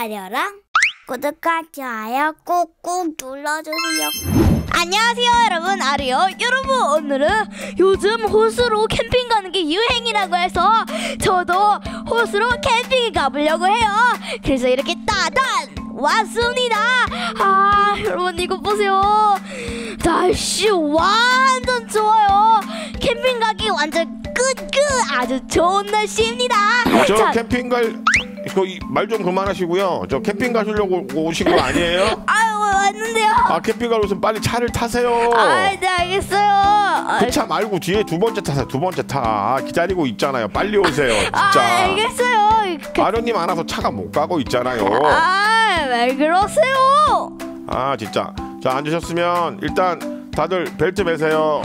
아려랑 구독과 좋아요 꾹꾹 눌러주세요. 안녕하세요 여러분, 아리요. 여러분, 오늘은 요즘 호수로 캠핑 가는 게 유행이라고 해서 저도 호수로 캠핑을 가보려고 해요. 그래서 이렇게 따단 왔습니다. 여러분 이거 보세요. 날씨 완전 좋아요. 캠핑 가기 완전 끝 아주 좋은 날씨입니다. 저 캠핑 말 좀 그만하시고요. 저 캠핑 가시려고 오신 거 아니에요? 왔는데요. 캠핑 가려면 빨리 차를 타세요. 네, 알겠어요. 그 차 말고 뒤에 두 번째 타세요. 두 번째 타. 기다리고 있잖아요. 빨리 오세요. 진짜. 알겠어요. 아련님 안 와서 차가 못 가고 있잖아요. 왜 그러세요? 진짜. 자, 앉으셨으면 일단 다들 벨트 매세요.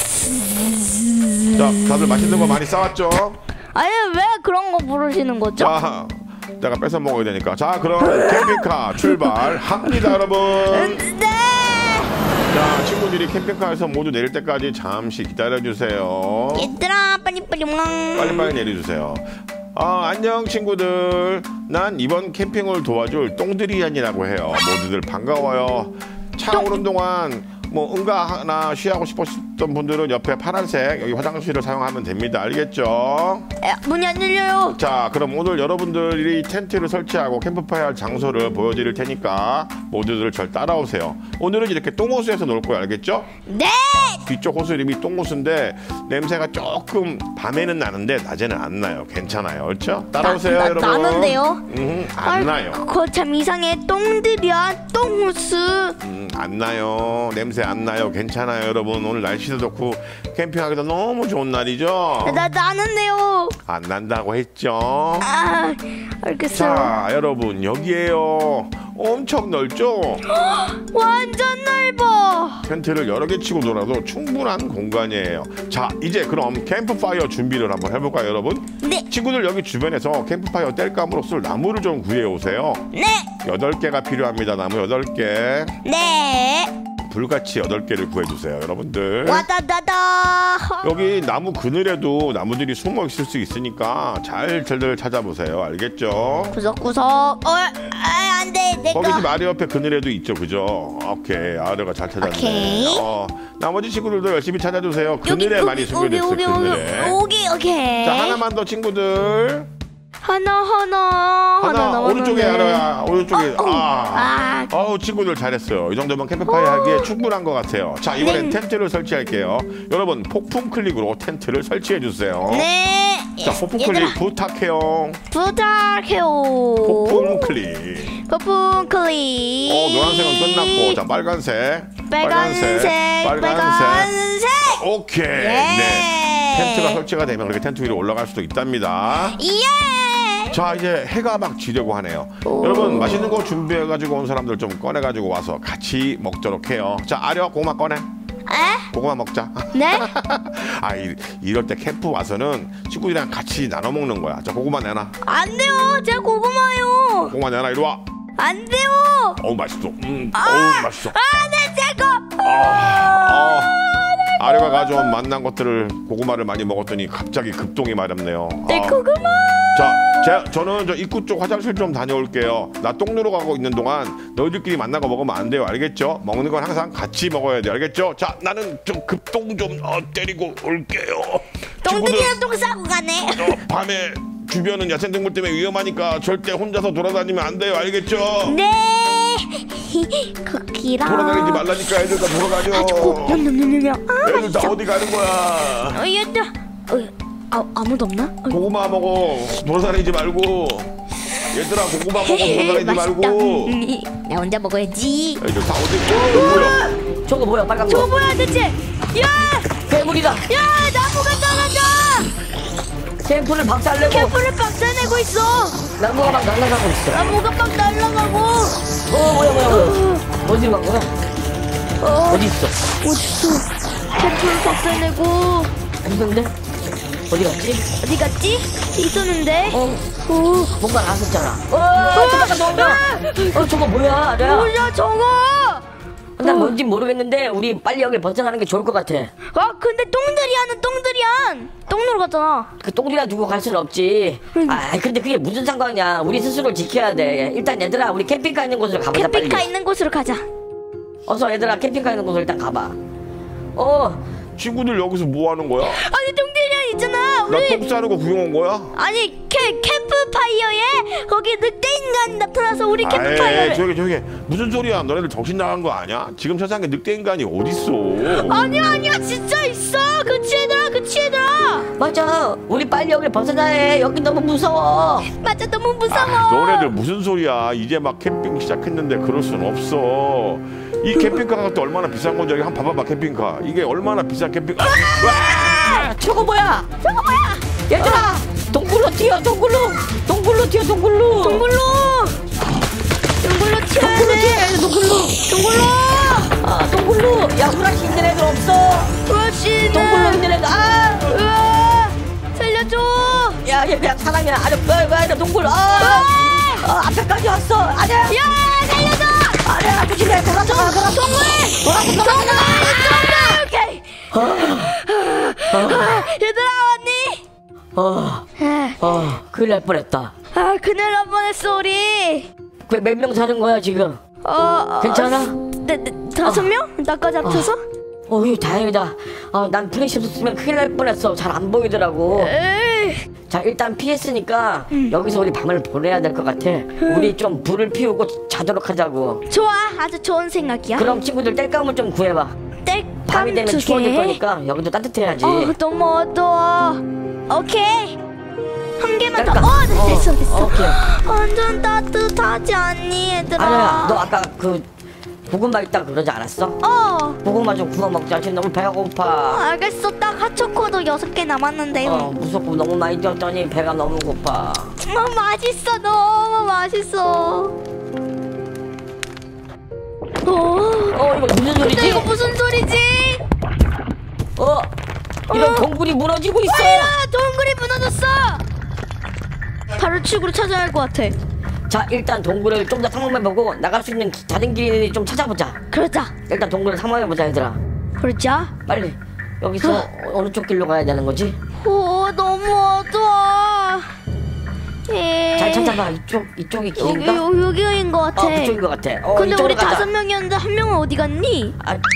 자, 다들 맛있는 거 많이 싸왔죠? 왜 그런 거 부르시는 거죠? 자, 내가 뺏어 먹어야 되니까. 자, 그럼 캠핑카 출발합니다, 여러분. 네. 자, 친구들이 캠핑카에서 모두 내릴 때까지 잠시 기다려주세요. 얘들아, 빨리빨리 빨리빨리 내려주세요. 안녕 친구들. 난 이번 캠핑을 도와줄 똥들이안이라고 해요. 모두들 반가워요. 차 오는 동안 응가 하나 쉬하고 싶으셨던 분들은 옆에 파란색 여기 화장실을 사용하면 됩니다. 알겠죠? 문이 안 열려요. 자, 그럼 오늘 여러분들이 텐트를 설치하고 캠프파이어 할 장소를 보여드릴 테니까 모두들 절 따라오세요. 오늘은 이렇게 똥호수에서 놀 거예요. 알겠죠? 네. 뒤쪽 호수 이름이 똥호수인데 냄새가 조금 밤에는 나는데 낮에는 안 나요. 괜찮아요. 그렇죠? 따라오세요, 여러분. 나는데요? 안 나요. 그거 참 이상해. 똥들이야, 똥호수. 안 나요. 냄새 안 나요. 괜찮아요, 여러분. 오늘 날씨도 좋고 캠핑하기도 너무 좋은 날이죠. 나는데요. 안 난다고 했죠. 알겠어요. 자, 여러분 여기에요. 엄청 넓죠? 완전 넓어. 텐트를 여러 개 치고 놀아도 충분한 공간이에요. 자, 이제 그럼 캠프파이어 준비를 한번 해볼까요, 여러분? 네. 친구들 여기 주변에서 캠프파이어 뗄감으로 쓸 나무를 좀 구해오세요. 네. 8개가 필요합니다. 나무 8개. 네. 불같이 8개를 구해주세요, 여러분들. 와다다다. 여기 나무 그늘에도 나무들이 숨어 있을 수 있으니까 잘들 찾아보세요. 알겠죠? 구석구석. 안 돼. 내가. 거기 집 아래 옆에 그늘에도 있죠, 그죠? 오케이, 아래가 잘 찾았네. 오케이. 나머지 친구들도 열심히 찾아주세요. 그늘에 많이 숨겨져 있어요. 그늘에. 오케이. 자, 하나만 더 친구들. 하나 오른쪽에 알아야. 오른쪽에. 어. 친구들 잘했어요. 이 정도면 캠프파이어 하기에 충분한 것 같아요. 자, 이번엔 텐트를 설치할게요. 여러분 폭풍 클릭으로 텐트를 설치해 주세요. 네. 자, 폭풍 클릭 부탁해요. 폭풍 클릭. 노란색은 끝났고, 자, 빨간색. 오케이. 네. 텐트가 설치가 되면 그렇게 텐트 위로 올라갈 수도 있답니다. 예. 자, 이제 해가 막 지려고 하네요. 여러분 맛있는 거 준비해가지고 온 사람들 좀 꺼내가지고 와서 같이 먹도록 해요. 자, 아려 고구마 꺼내. 고구마 먹자. 네? 이럴 때 캠프 와서는 친구들이랑 같이 나눠 먹는 거야. 자, 고구마 내놔. 안 돼요. 제가 고구마요. 고구마 내놔. 이리 와. 안 돼요. 맛있어. 맛있어. 네, 제가. 아려가 가져온 맛난 것들을 고구마를 많이 먹었더니 갑자기 급동이 마렵네요. 내 고구마. 자, 저는 저 입구 쪽 화장실 좀 다녀올게요. 나 똥 누러 가고 있는 동안 너희들끼리 만난 거 먹으면 안 돼요. 알겠죠? 먹는 건 항상 같이 먹어야 돼요. 알겠죠? 자, 나는 좀 급동 좀 때리고 올게요. 똥들이랑 똥 싸고 가네. 밤에 주변은 야생동물 때문에 위험하니까 절대 혼자서 돌아다니면 안 돼요. 알겠죠? 네. 거기랑 돌아다니지 말라니까. 애들 다 돌아다녀. 애들 다 어디 가는 거야? 얘들. 아무도 없나? 고구마 먹어. 돌아다니지 말고. 얘들아, 고구마 먹어. 돌아다니지 말고. 나 혼자 먹어야지. 애들 다 어디 뭐야? 저거 뭐야, 빨간 거? 저거 뭐야 대체? 야! 괴물이다. 야! 나무가 떨어져! 캠프를 박살내고. 캠프를 박살내고 있어. 나무가 막 날아가고 있어. 나무가 막 날아가고. 뭐야. 어디로 간 거야? 어디 있어? 어딨어? 캠프를 박살내고. 있는데? 어디 갔지? 어디 갔지? 있었는데? 뭔가 나섰잖아. 잠깐, 너무 저거 뭐야, 아래야? 뭐야 저거? 난 뭔지 모르겠는데 우리 빨리 여길 벗어나는 게 좋을 것 같아. 아 근데 똥들이야는 똥으로 갔잖아. 그 똥들이나 두고 갈 수는 없지. 아 근데 그게 무슨 상관이야. 우리 스스로를 지켜야 돼. 일단 얘들아 우리 캠핑카 있는 곳으로 가보자. 캠핑카 빨리. 있는 곳으로 가자. 어서 얘들아 캠핑카 있는 곳으로 일단 가봐. 친구들 여기서 뭐 하는 거야? 아니 똥들이야 있잖아. 나 똥 싸는 거 구경 온 거야? 아니 캠프파이어에 거기 늑대 인간이 나타나서 우리 캠프파이어를. 저기 무슨 소리야? 너네들 정신 나간 거 아니야? 지금 세상에 늑대 인간이 어딨어? 아니야 진짜 있어. 그치 얘들아. 맞아. 우리 빨리 여길 벗어나야 해. 여기 너무 무서워. 맞아 너무 무서워. 너네들 무슨 소리야? 이제 막 캠핑 시작했는데 그럴 순 없어. 이 캠핑카가 또 얼마나 비싼 건지 한번 봐봐봐. 캠핑카 이게 얼마나 비싼 캠핑카. 저거 뭐야? 얘들아 동굴로 튀어. 동굴로 튀어. 동굴로 튀어야 돼. 동굴로. 야 후라시 있는 애들 없어? 그렇지. 동굴로 있는 애들. 으아, 살려줘. 야 얘 그냥 사람이야. 아니 동굴. 앞에까지 왔어. 아니야. 야 살려줘. 아니야 조심해. 돌아서. 오케이. 얘들아 왔니? 큰일 날 뻔했다. 큰일 날 뻔했어 우리. 몇 명 사는 거야 지금? 괜찮아? 네, 5명? 나까지 합쳐서? 다행이다. 난 플래시 없었으면 큰일 날 뻔했어. 잘 안 보이더라고. 에이. 자 일단 피했으니까 여기서 우리 밤을 보내야 될 것 같아. 우리 좀 불을 피우고 자도록 하자고. 좋아, 아주 좋은 생각이야. 그럼 친구들 땔감을 좀 구해봐. 땔감 밤이 되면 2개. 추워질 거니까 여기도 따뜻해야지. 너무 어두워. 오케이. 한 개만 더. 땔감. 됐어. 오케이. 완전 따뜻하지 않니 얘들아? 아니야 너 아까 그 고구마 있다 그러지 않았어? 고구마 좀 구워 먹자. 지금 너무 배가 고파. 알겠어. 딱 핫초코도 6개 남았는데. 무섭고 너무 많이 뛰었더니 배가 너무 고파. 맛있어. 너무 맛있어. 이거 무슨 소리지? 근데 이거 무슨 소리지? 이런 동굴이 무너지고 있어. 동굴이 무너졌어. 바로 출구를 찾아야 할 것 같아. 자 일단 동굴을 좀 더 탐험해보고 나갈 수 있는 다른 길을 좀 찾아보자. 그러자. 일단 동굴을 탐험해보자 얘들아. 그러자. 빨리. 여기서 어느 쪽 길로 가야 되는 거지? 너무 어두워. 잘 찾아봐. 이쪽이 길인가? 여기인 것 같아. 그쪽인 것 같아. 근데 이쪽으로 우리 가자. 5명이었는데 한 명은 어디 갔니?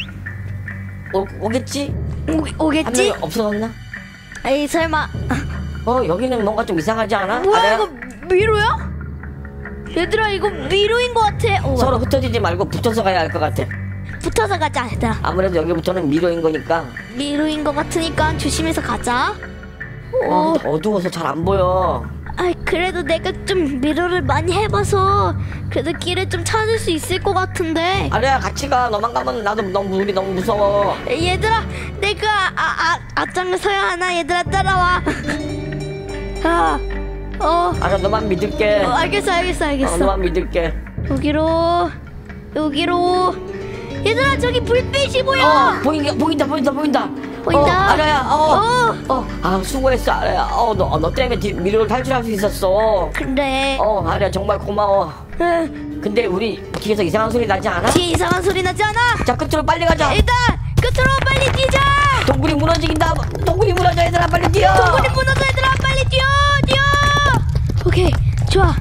오겠지? 오겠지? 한 명이 없어졌나? 에이 설마. 여기는 뭔가 좀 이상하지 않아? 뭐야 이거 미로야? 얘들아 이거 미로인 것 같아. 서로 흩어지지 말고 붙어서 가야 할 것 같아. 붙어서 가자 얘들아. 아무래도 여기부터는 미로인 거니까. 미로인 것 같으니까 조심해서 가자. 어두워서 잘 안 보여. 그래도 내가 좀 미로를 많이 해봐서 그래도 길을 좀 찾을 수 있을 것 같은데. 아니야 같이 가. 너만 가면 나도 우리 너무 무서워. 얘들아 내가 앞장서야 하나. 얘들아 따라와. 알아 너만 믿을게. 알겠어. 너만 믿을게. 여기로. 얘들아 저기 불빛이 보여. 보인다. 알아야. 수고했어 알아야. 너 때문에 미로를 탈출할 수 있었어. 그래. 알아야 정말 고마워. 근데 우리 뒤에서 이상한 소리 나지 않아? 뒤에 이상한 소리 나지 않아? 자 끝으로 빨리 가자. 일단 끝으로 빨리 뛰자. 동굴이 무너진다. 동굴이 무너져 얘들아 빨리 뛰어. 동굴이 무너져 얘들아 빨리 뛰어. 오케이 좋아.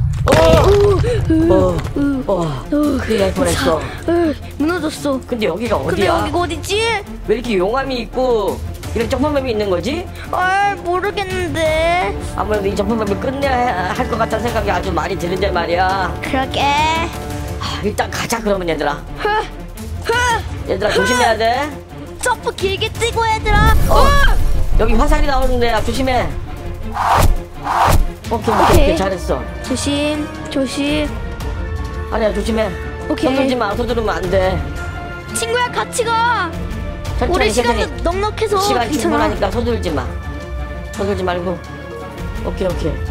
큰일 날 뻔했어. 무너졌어. 근데 여기가 근데 어디야? 여기가 어디지? 왜 이렇게 용암이 있고 이런 점프맵이 있는 거지? 모르겠는데. 아무래도 이 점프맵을 끝내야 할 것 같다는 생각이 아주 많이 드는데 말이야. 그러게. 일단 가자 그러면 얘들아. 얘들아 조심해야 돼. 점프 길게 뛰고 얘들아. 여기 화살이 나오는데 조심해. 오케이 잘했어. 조심. 아니야 조심해. 오케이. 서두르면 안 돼. 친구야 같이 가. 천천히, 우리 시간도 천천히. 넉넉해서 시간 괜찮아. 충분하니까 서두르지 말고. 오케이.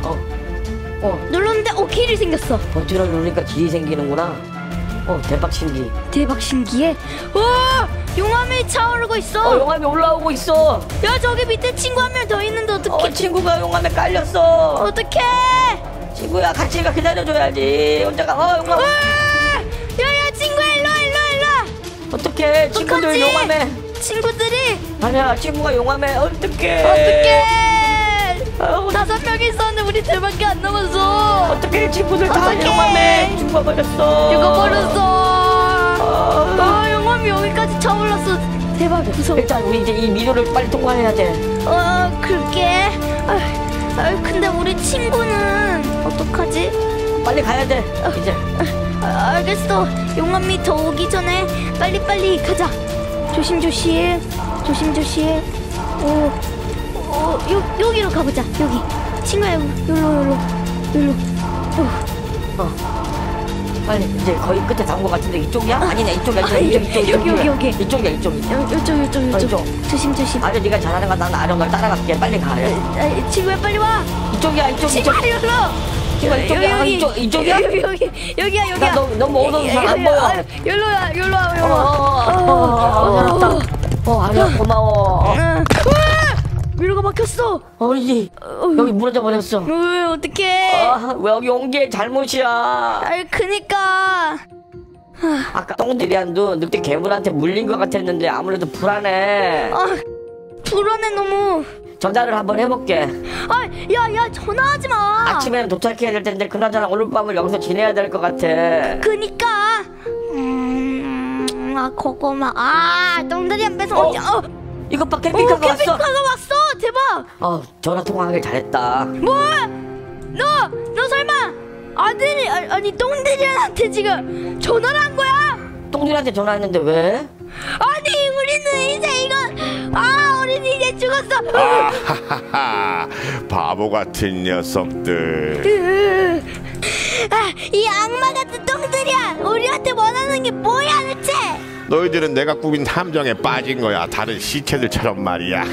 눌렀는데 길이 생겼어. 버튼을 누르니까 길이 생기는구나. 대박 신기. 대박 신기해. 용암이 차오르고 있어. 용암이 올라오고 있어. 야 저기 밑에 친구 한 명 더 있는데 어떡해. 친구가 용암에 깔렸어. 어떡해. 친구야 같이 가. 기다려줘야지. 혼자 가. 용암. 야야 친구야 일로와. 어떡해, 친구들 어떡하지? 용암해. 친구들이 아니야, 친구가 용암해. 어떡해. 어떡해. 아우, 5명 있었는데 우리 둘밖에 안 남았어. 어떡해, 친구들 다 어떡해. 용암해. 죽어버렸어. 죽어버렸어. 용암이 여기까지 차올랐어. 대박, 무서워. 일단 우리 이제 이 미로를 빨리 통과해야 돼. 그럴게. 근데 우리 친구는 어떡하지? 빨리 가야 돼. 이제. 알겠어. 용암이 더 오기 전에 빨리빨리 가자. 조심조심. 조심조심. 여기로 가보자. 여기. 친구야, 여기로. 빨리 이제 거의 끝에 다 온 것 같은데 이쪽이야? 아니네, 이쪽. 여기. 이쪽이야. 이쪽. 조심조심. 아주 네가 잘하는 건 난 아령 널 따라갈게. 빨리 가. 친구야, 빨리 와. 이쪽이야, 이쪽. 친구야, 이쪽이야. 이쪽이야. 여기야. 나 너무 어두워서 잘 안 보여. 여기로 와. 아니야, 고마워. 미로가 막혔어. 어이, 여기 무너져 버렸어. 왜 어떡해. 왜 여기 온 게 잘못이야. 그니까. 아까 똥들이안도 늑대 괴물한테 물린 것 같았는데 아무래도 불안해. 불안해 너무. 전화를 한번 해볼게. 야, 전화하지 마. 아침에는 도착해야 될 텐데 그나저나 오늘 밤을 여기서 지내야 될 것 같아. 그니까. 그거만. 똥들이 안 뺏어. 이것 봐, 캠핑카가 왔어. 캠핑카가 왔어. 대박. 전화 통화하길 잘했다. 뭐? 너 설마 아들이 아니 똥들이한테 지금 전화를 한 거야? 똥들한테 전화했는데 왜? 아니 우리는 이제 우리는 이제 죽었어. 바보 같은 녀석들. 이 악마 같은 똥들이야. 우리한테 원하는 게 뭐야 대체? 너희들은 내가 꾸민 함정에 빠진 거야. 다른 시체들처럼 말이야.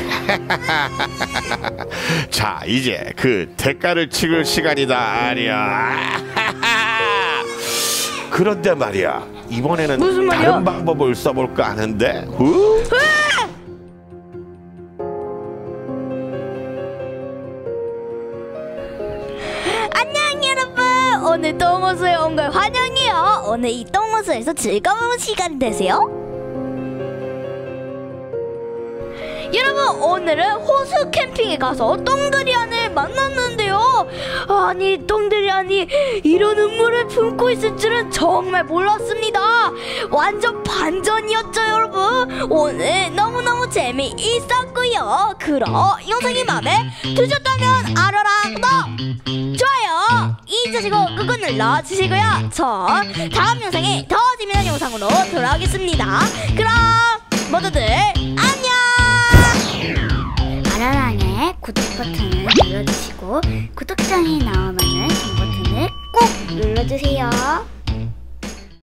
자, 이제 그 대가를 치를 시간이다, 아리야. 그런데 말이야, 이번에는 무슨 말이야? 다른 방법을 써볼까 하는데. 안녕 여러분. 오늘 똥호수에 온 걸 환영해요. 오늘 이 똥호수에서 즐거운 시간 되세요. 여러분, 오늘은 호수 캠핑에 가서 똥들이안을 만났는데요. 아니 똥들이안이 이런 음모를 품고 있을 줄은 정말 몰랐습니다. 완전 반전이었죠 여러분. 오늘 너무너무 재미있었고요. 그럼 영상이 마음에 드셨다면 알아랑 좋아요 잊으시고 꾹꾹 눌러주시고요. 전 다음 영상에 더 재미난 영상으로 돌아오겠습니다. 그럼 모두들 안녕. 아라랑의 구독 버튼을 눌러주시고 구독장이 나오면은 종 버튼을 꼭 눌러주세요.